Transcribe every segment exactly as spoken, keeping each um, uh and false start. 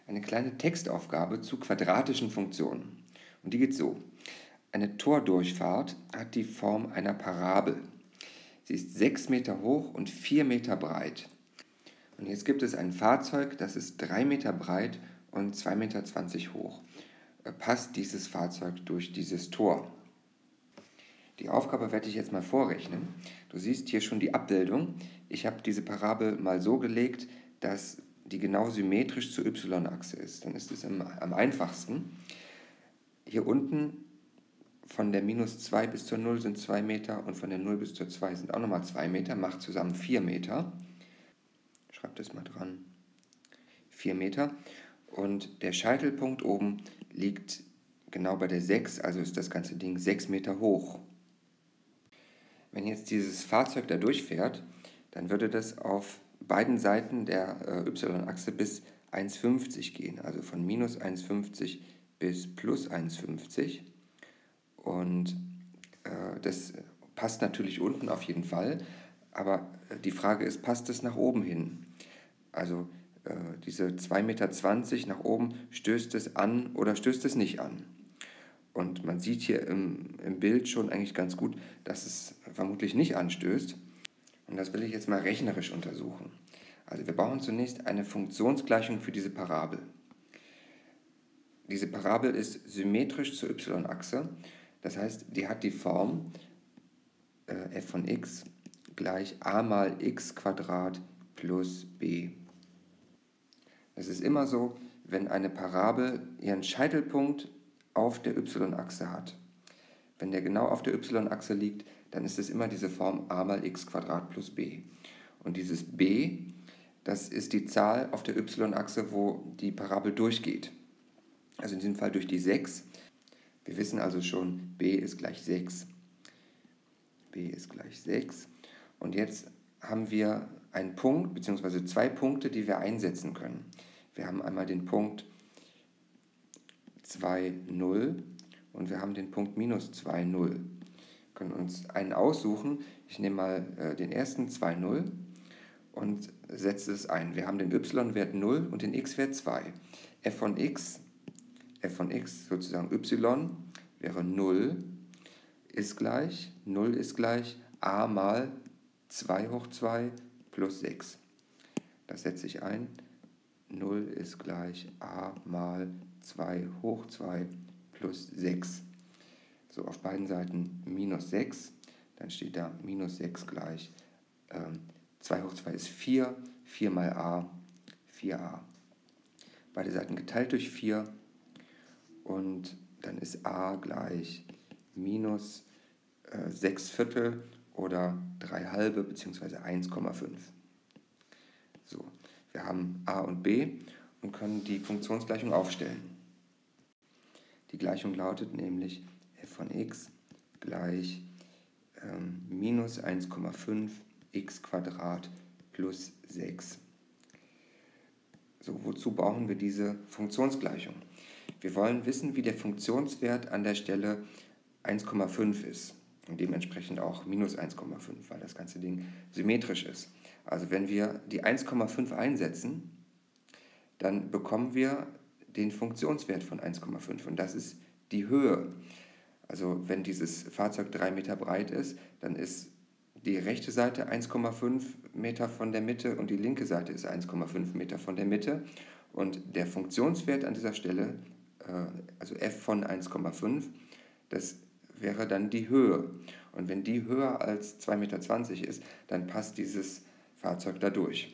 eine kleine Textaufgabe zu quadratischen Funktionen. Und die geht so. Eine Tordurchfahrt hat die Form einer Parabel. Sie ist sechs Meter hoch und vier Meter breit. Und jetzt gibt es ein Fahrzeug, das ist drei Meter breit und zwei Meter zwanzig hoch. Passt dieses Fahrzeug durch dieses Tor? Die Aufgabe werde ich jetzt mal vorrechnen. Du siehst hier schon die Abbildung. Ich habe diese Parabel mal so gelegt, dass die genau symmetrisch zur y-Achse ist. Dann ist es am, am einfachsten. Hier unten von der minus zwei bis zur null sind zwei Meter und von der null bis zur zwei sind auch nochmal zwei Meter, macht zusammen vier Meter. Schreib das mal dran. vier Meter. Und der Scheitelpunkt oben liegt genau bei der sechs, also ist das ganze Ding sechs Meter hoch. Wenn jetzt dieses Fahrzeug da durchfährt, dann würde das auf beiden Seiten der äh, y-Achse bis eins Komma fünfzig gehen, also von minus eins Komma fünfzig bis plus eins Komma fünfzig. Und äh, das passt natürlich unten auf jeden Fall, aber die Frage ist, passt es nach oben hin? Also äh, diese zwei Meter zwanzig nach oben, stößt es an oder stößt es nicht an? Und man sieht hier im, im Bild schon eigentlich ganz gut, dass es vermutlich nicht anstößt. Und das will ich jetzt mal rechnerisch untersuchen. Also wir brauchen zunächst eine Funktionsgleichung für diese Parabel. Diese Parabel ist symmetrisch zur y-Achse. Das heißt, die hat die Form äh, f von x gleich a mal x Quadrat plus b. Es ist immer so, wenn eine Parabel ihren Scheitelpunkt auf der y-Achse hat. Wenn der genau auf der y-Achse liegt, dann ist es immer diese Form a mal x Quadrat plus b. Und dieses b, das ist die Zahl auf der y-Achse, wo die Parabel durchgeht. Also in diesem Fall durch die sechs. Wir wissen also schon, b ist gleich sechs. b ist gleich sechs. Und jetzt haben wir einen Punkt, beziehungsweise zwei Punkte, die wir einsetzen können. Wir haben einmal den Punkt zwei, null und wir haben den Punkt minus zwei, null. Wir können uns einen aussuchen. Ich nehme mal äh, den ersten zwei, null und setze es ein. Wir haben den y-Wert null und den x-Wert zwei. f von x, f von x sozusagen y wäre null, ist gleich, null ist gleich a mal zwei hoch zwei plus sechs. Das setze ich ein. null ist gleich a mal zwei hoch zwei plus sechs. So, auf beiden Seiten minus sechs. Dann steht da minus sechs gleich ähm, zwei hoch zwei ist vier. vier mal a, vier a. Beide Seiten geteilt durch vier. Und dann ist a gleich minus äh, sechs Viertel oder drei halbe bzw. eins Komma fünf. So, wir haben a und b und können die Funktionsgleichung aufstellen. Die Gleichung lautet nämlich f von x gleich ähm, minus eins Komma fünf x Quadrat plus sechs. So, wozu brauchen wir diese Funktionsgleichung? Wir wollen wissen, wie der Funktionswert an der Stelle eins Komma fünf ist und dementsprechend auch minus eins Komma fünf, weil das ganze Ding symmetrisch ist. Also wenn wir die eins Komma fünf einsetzen, dann bekommen wir den Funktionswert von eins Komma fünf und das ist die Höhe. Also wenn dieses Fahrzeug drei Meter breit ist, dann ist die rechte Seite eins Komma fünf Meter von der Mitte und die linke Seite ist eins Komma fünf Meter von der Mitte. Und der Funktionswert an dieser Stelle, also f von eins Komma fünf, das wäre dann die Höhe. Und wenn die höher als zwei Meter zwanzig ist, dann passt dieses Fahrzeug da durch.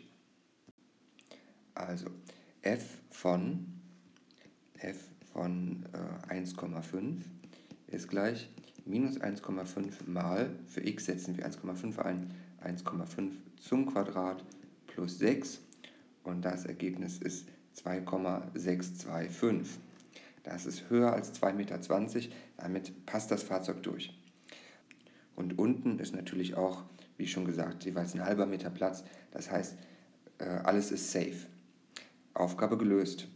Also f von, f von äh, eins Komma fünf ist gleich minus eins Komma fünf mal, für x setzen wir eins Komma fünf ein, eins Komma fünf zum Quadrat plus sechs und das Ergebnis ist zwei Komma sechs zwei fünf. Das ist höher als zwei Meter zwanzig, damit passt das Fahrzeug durch. Und unten ist natürlich auch, wie schon gesagt, jeweils ein halber Meter Platz, das heißt, alles ist safe. Aufgabe gelöst.